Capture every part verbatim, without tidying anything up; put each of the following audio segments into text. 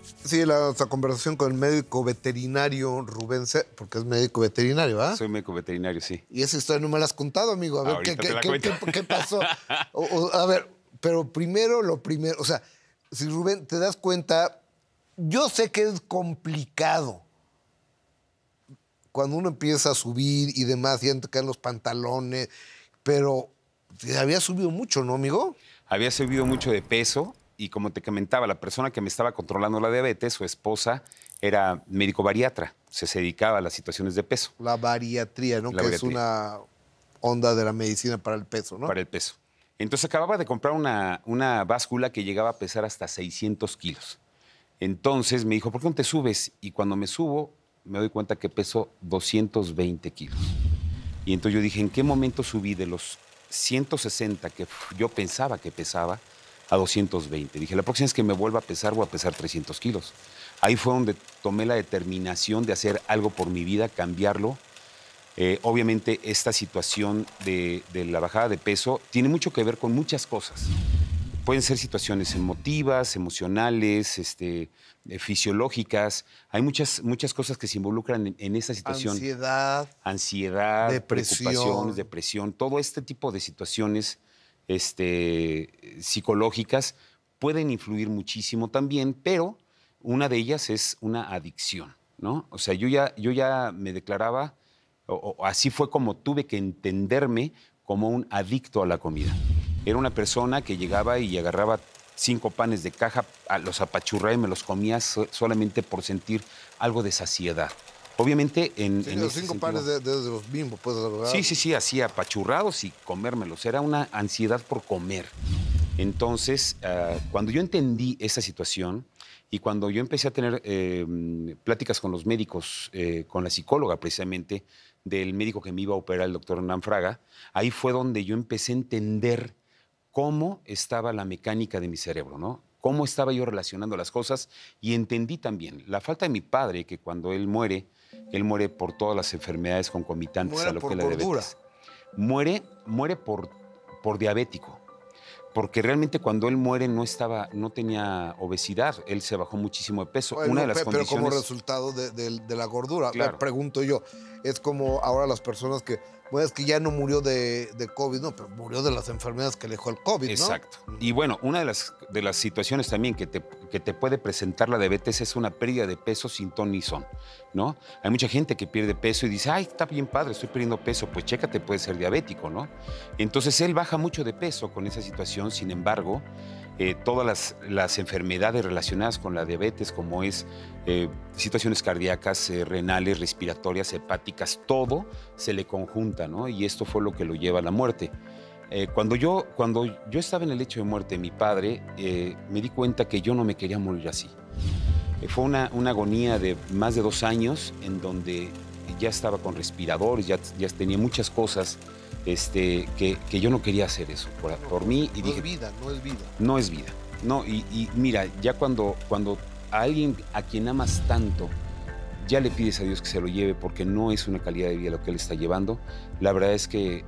Sí, la, nuestra conversación con el médico veterinario Rubén C., porque es médico veterinario, ¿ah? Soy médico veterinario, sí. Y esa historia no me la has contado, amigo. A ver, ¿qué, Ahorita te qué, la qué, cuento. qué, qué pasó? O, o, a ver, pero primero lo primero, o sea, si Rubén, te das cuenta, yo sé que es complicado cuando uno empieza a subir y demás, ya te caen los pantalones, pero te había subido mucho, ¿no, amigo? Había subido mucho de peso y como te comentaba, la persona que me estaba controlando la diabetes, su esposa, era médico bariatra, o sea, se dedicaba a las situaciones de peso, La bariatría, ¿no? la Que es bariatría, una onda de la medicina para el peso, ¿no? para el peso. Entonces acababa de comprar una, una báscula que llegaba a pesar hasta seiscientos kilos. Entonces me dijo, ¿por qué no te subes? Y cuando me subo, me doy cuenta que peso doscientos veinte kilos. Y entonces yo dije, ¿en qué momento subí de los ciento sesenta que yo pensaba que pesaba a doscientos veinte? Dije, la próxima vez que me vuelva a pesar, voy a pesar trescientos kilos. Ahí fue donde tomé la determinación de hacer algo por mi vida, cambiarlo. Eh, obviamente esta situación de, de la bajada de peso tiene mucho que ver con muchas cosas. Pueden ser situaciones emotivas, emocionales, este, eh, fisiológicas. Hay muchas, muchas cosas que se involucran en, en esa situación. Ansiedad, Ansiedad, preocupaciones, depresión. depresión, todo este tipo de situaciones este, psicológicas pueden influir muchísimo también, pero una de ellas es una adicción, ¿no? O sea, yo ya, yo ya me declaraba, o, o así fue como tuve que entenderme como un adicto a la comida. Era una persona que llegaba y agarraba cinco panes de caja, a- los apachurraba y me los comía so- solamente por sentir algo de saciedad. Obviamente, en, Sí, en los ese cinco sentido. panes de, de los Bimbo, pues, ¿verdad? Sí, sí, sí, hacía apachurrados y comérmelos. Era una ansiedad por comer. Entonces, ah, cuando yo entendí esa situación y cuando yo empecé a tener eh, mm, pláticas con los médicos, eh, con la psicóloga precisamente, del médico que me iba a operar, el doctor Hernán Fraga, ahí fue donde yo empecé a entender cómo estaba la mecánica de mi cerebro, ¿no? Cómo estaba yo relacionando las cosas y entendí también la falta de mi padre, que cuando él muere, él muere por todas las enfermedades concomitantes a Muere lo que por es la gordura. diabetes. Muere, muere por, por diabético, porque realmente cuando él muere no estaba, no tenía obesidad, él se bajó muchísimo de peso. Una de Bueno, las pe- pero como condiciones, resultado de, de- de la gordura. Eh, claro, Pregunto yo, es como ahora las personas que, bueno, es que ya no murió de, de COVID, no, pero murió de las enfermedades que le dejó el COVID, ¿no? exacto. Y bueno, una de las, de las situaciones también que te, que te puede presentar la diabetes es una pérdida de peso sin ton ni son, ¿no? Hay mucha gente que pierde peso y dice, ay, está bien padre, estoy perdiendo peso, pues chécate, puede ser diabético, ¿no? Entonces él baja mucho de peso con esa situación, sin embargo, eh, todas las, las enfermedades relacionadas con la diabetes, como es eh, situaciones cardíacas, eh, renales, respiratorias, hepáticas, todo se le conjunta, ¿no? Y esto fue lo que lo lleva a la muerte. Eh, cuando, yo, cuando yo estaba en el lecho de muerte de mi padre, eh, me di cuenta que yo no me quería morir así. Eh, fue una, una agonía de más de dos años en donde ya estaba con respiradores, ya, ya tenía muchas cosas este, que, que yo no quería hacer eso por, por mí y No dije, es vida, no es vida. no es vida. No, y, y mira, ya cuando, cuando a alguien a quien amas tanto, ya le pides a Dios que se lo lleve porque no es una calidad de vida lo que él está llevando, la verdad es que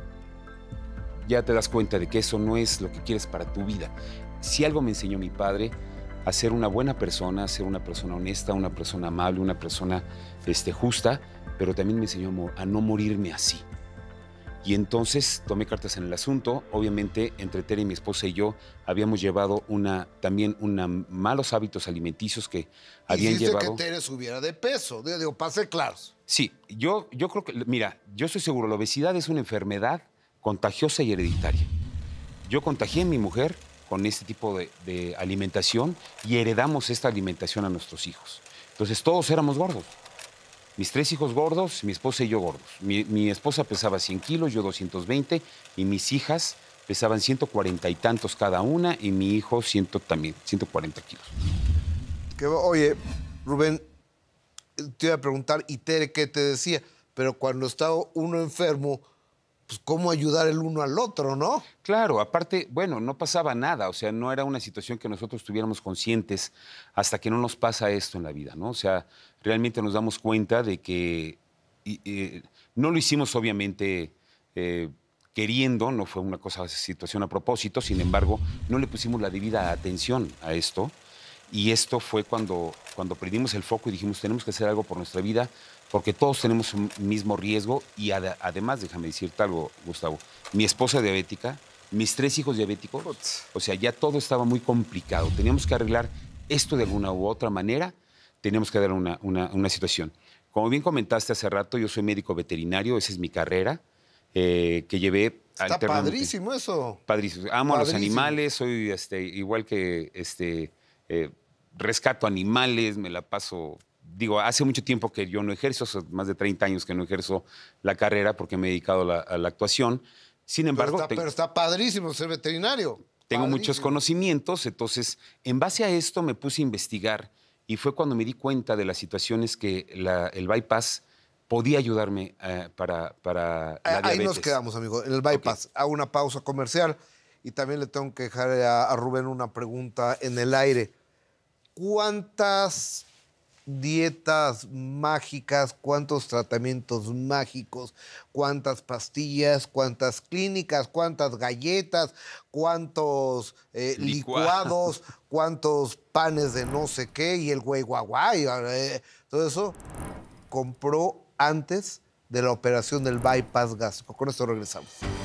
ya te das cuenta de que eso no es lo que quieres para tu vida. Si algo me enseñó mi padre, a ser una buena persona, a ser una persona honesta, una persona amable, una persona este, justa, pero también me enseñó a no morirme así. Y entonces tomé cartas en el asunto. Obviamente, entre Tere, mi esposa y yo habíamos llevado una, también una malos hábitos alimenticios que habían Hiciste que llevado. Tere subiera de peso. Digo, digo, para ser claros. Sí, yo, yo creo que, mira, yo estoy seguro, la obesidad es una enfermedad contagiosa y hereditaria. Yo contagié a mi mujer con este tipo de, de alimentación y heredamos esta alimentación a nuestros hijos. Entonces todos éramos gordos. Mis tres hijos gordos, mi esposa y yo gordos. Mi, mi esposa pesaba cien kilos, yo doscientos veinte, y mis hijas pesaban ciento cuarenta y tantos cada una, y mi hijo cien también, ciento cuarenta kilos. Que, oye, Rubén, te iba a preguntar, y Tere, ¿qué te decía? Pero cuando está uno enfermo, pues cómo ayudar el uno al otro, ¿no? Claro, aparte, bueno, no pasaba nada, o sea, no era una situación que nosotros estuviéramos conscientes hasta que no nos pasa esto en la vida, ¿no? O sea, realmente nos damos cuenta de que y, eh, no lo hicimos obviamente eh, queriendo, no fue una cosa, situación a propósito, sin embargo, no le pusimos la debida atención a esto Y esto fue cuando, cuando perdimos el foco y dijimos, tenemos que hacer algo por nuestra vida, porque todos tenemos un mismo riesgo. Y ad- además, déjame decirte algo, Gustavo, mi esposa diabética, mis tres hijos diabéticos, Putz. o sea, ya todo estaba muy complicado. Teníamos que arreglar esto de alguna u otra manera, teníamos que dar una, una, una situación. Como bien comentaste hace rato, yo soy médico veterinario, esa es mi carrera, eh, que llevé Está alternamente. padrísimo eso. Padrísimo. Amo a los Padrísimo. animales, soy este, igual que este, eh, rescato animales, me la paso. Digo, hace mucho tiempo que yo no ejerzo, hace más de treinta años que no ejerzo la carrera porque me he dedicado a la, a la actuación. Sin Pero embargo, está, te- pero está padrísimo ser veterinario. tengo muchos Padrísimo. conocimientos, entonces, en base a esto me puse a investigar y fue cuando me di cuenta de las situaciones que la- el bypass podía ayudarme eh, para, para la Ah, ahí nos diabetes. quedamos, amigo, en el bypass. Hago una pausa comercial y también le tengo que dejar a, a Rubén una pregunta en el aire. ¿Cuántas dietas mágicas, cuántos tratamientos mágicos, cuántas pastillas, cuántas clínicas, cuántas galletas, cuántos eh, Licua- licuados, cuántos panes de no sé qué y el güey guaguay, eh, todo eso compró antes de la operación del bypass gástrico? Con esto regresamos.